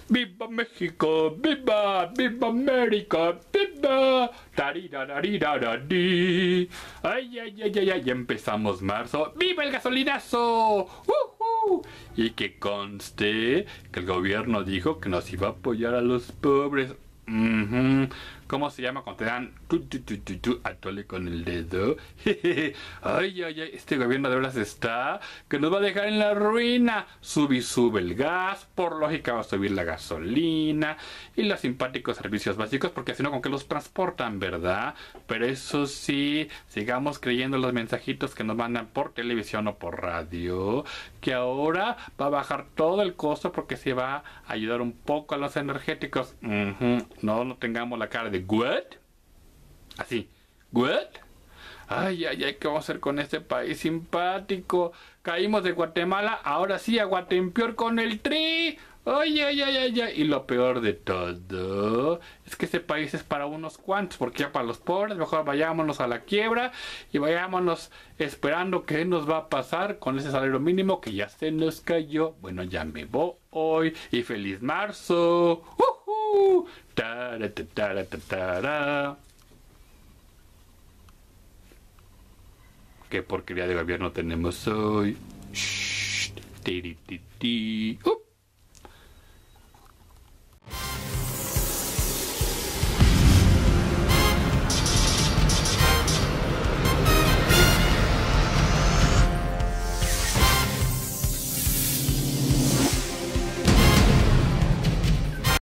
¡Viva México! ¡Viva! ¡Viva América! ¡Viva! ¡Tarirararararari! ¡Ay, ay, ay, ay, ay! Ya empezamos marzo. ¡Viva el gasolinazo! Y que conste que el gobierno dijo que nos iba a apoyar a los pobres. ¿Cómo se llama cuando te dan atole con el dedo? Ay, ay, ay, este gobierno de verdad está que nos va a dejar en la ruina. Sube y sube el gas, por lógica va a subir la gasolina y los simpáticos servicios básicos, porque si no, ¿con qué los transportan, verdad? Pero eso sí, sigamos creyendo los mensajitos que nos mandan por televisión o por radio, que ahora va a bajar todo el costo porque se va a ayudar un poco a los energéticos. No tengamos la cara de ¿what? Así, ¿what? Ay, ay, ay, ¿qué vamos a hacer con este país simpático? Caímos de Guatemala, ahora sí a Guatempeor con el Tri. Ay, ay, ay, ay, ay. Y lo peor de todo es que este país es para unos cuantos, porque ya para los pobres, mejor vayámonos a la quiebra y vayámonos esperando qué nos va a pasar con ese salario mínimo que ya se nos cayó. Bueno, ya me voy y feliz marzo. Tara, tara, tara. ¿Qué porquería de gobierno tenemos hoy? Shh, tiri, tiri.